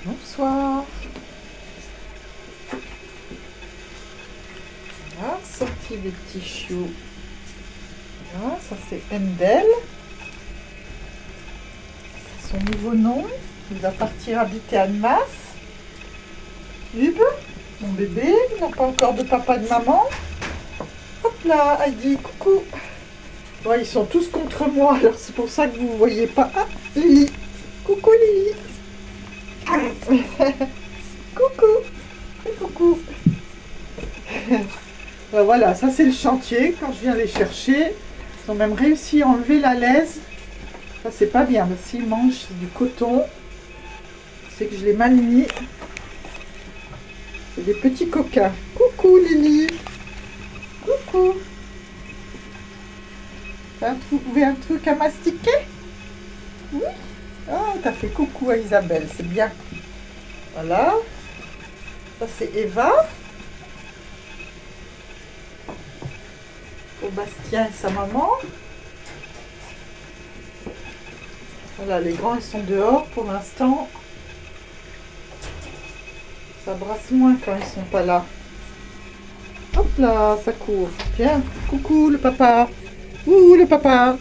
Bonsoir. Voilà, sorti des petits chiots. Voilà, ça c'est Endel. C'est son nouveau nom. Il va partir habiter à Annemasse. Hub, mon bébé, il n'a pas encore de papa et de maman. Hop là, Heidi, coucou. Ouais, ils sont tous contre moi, alors c'est pour ça que vous ne voyez pas. Ah, Lily. Coucou Lily. Coucou. Coucou. Voilà, ça c'est le chantier. Quand je viens les chercher, ils ont même réussi à enlever la laise. Ça c'est pas bien, parce qu'ils mangent du coton. C'est que je l'ai mal mis. C'est des petits coquins. Coucou Lily. Coucou. T'as trouvé un truc à mastiquer? Oui. Oh, t'as fait coucou à Isabelle, c'est bien. Voilà. Ça c'est Eva. Pour Bastien et sa maman. Voilà, les grands ils sont dehors pour l'instant. Ça brasse moins quand ils sont pas là. Hop là, ça court. Viens, coucou le papa. Ouh le papa.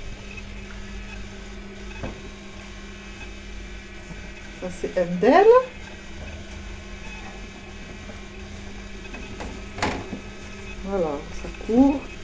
Ça c'est Endel. Voilà, ça court.